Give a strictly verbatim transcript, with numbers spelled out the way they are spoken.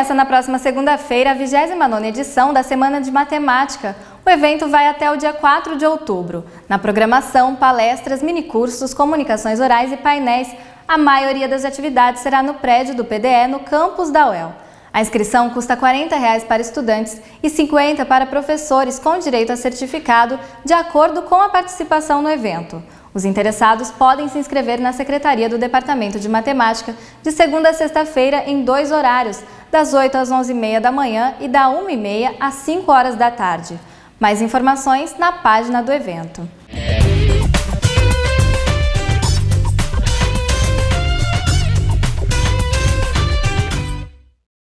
Começa na próxima segunda-feira a vigésima nona edição da Semana de Matemática. O evento vai até o dia quatro de outubro. Na programação, palestras, minicursos, comunicações orais e painéis. A maioria das atividades será no prédio do P D E, no campus da U E L. A inscrição custa quarenta reais para estudantes e cinquenta reais para professores, com direito a certificado, de acordo com a participação no evento. Os interessados podem se inscrever na Secretaria do Departamento de Matemática de segunda a sexta-feira em dois horários, das oito às onze e meia da manhã e da uma e meia às cinco horas da tarde. Mais informações na página do evento.